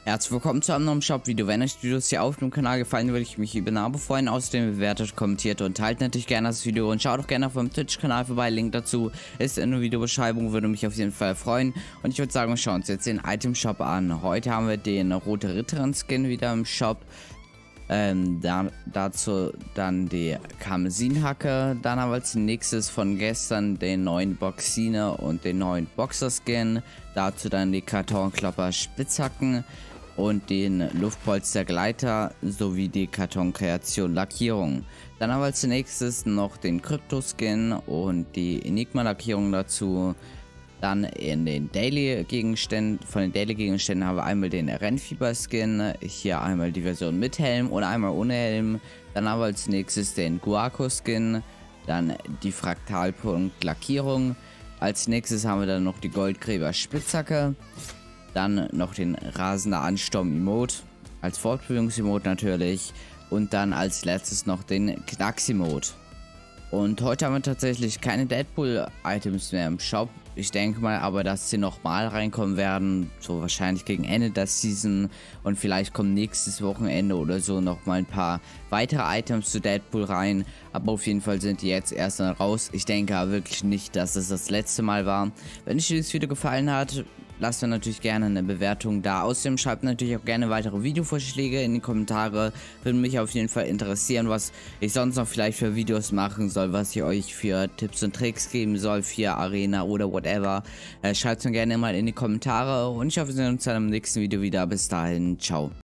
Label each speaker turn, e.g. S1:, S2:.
S1: Herzlich willkommen zu einem neuen Shop-Video. Wenn euch die Videos hier auf dem Kanal gefallen, würde ich mich über ein Abo freuen. Außerdem bewertet, kommentiert und teilt natürlich gerne das Video. Und schaut auch gerne auf meinem Twitch-Kanal vorbei. Link dazu ist in der Videobeschreibung, würde mich auf jeden Fall freuen. Und ich würde sagen, wir schauen uns jetzt den Item-Shop an. Heute haben wir den Rote Ritterin-Skin wieder im Shop. Dazu dann die Karmesinhacke. Dann haben wir als nächstes von gestern den neuen Boxine und den neuen Boxer-Skin. Dazu dann die Kartonklopper Spitzhacken und den Luftpolstergleiter sowie die Kartonkreation Lackierung. Dann haben wir als nächstes noch den Krypto-Skin und die Enigma-Lackierung dazu. Dann in den Daily-Gegenständen, von den Daily-Gegenständen haben wir einmal den Rennfieber-Skin, hier einmal die Version mit Helm und einmal ohne Helm. Dann haben wir als nächstes den Guaco-Skin, dann die Fraktalpunkt-Lackierung. Als nächstes haben wir dann noch die Goldgräber-Spitzhacke, dann noch den rasender Ansturm-Emote, als Fortbildungs-Emote natürlich, und dann als letztes noch den Knacks-Emote. Und heute haben wir tatsächlich keine Deadpool-Items mehr im Shop. Ich denke mal aber, dass sie nochmal reinkommen werden, so wahrscheinlich gegen Ende der Season. Und vielleicht kommen nächstes Wochenende oder so nochmal ein paar weitere Items zu Deadpool rein. Aber auf jeden Fall sind die jetzt erst raus. Ich denke aber wirklich nicht, dass es das letzte Mal war. Wenn euch dieses Video gefallen hat, lasst mir natürlich gerne eine Bewertung da. Außerdem schreibt natürlich auch gerne weitere Videovorschläge in die Kommentare. Würde mich auf jeden Fall interessieren, was ich sonst noch vielleicht für Videos machen soll, was ich euch für Tipps und Tricks geben soll für Arena oder whatever. Schreibt es mir gerne mal in die Kommentare und ich hoffe, wir sehen uns dann im nächsten Video wieder. Bis dahin, ciao.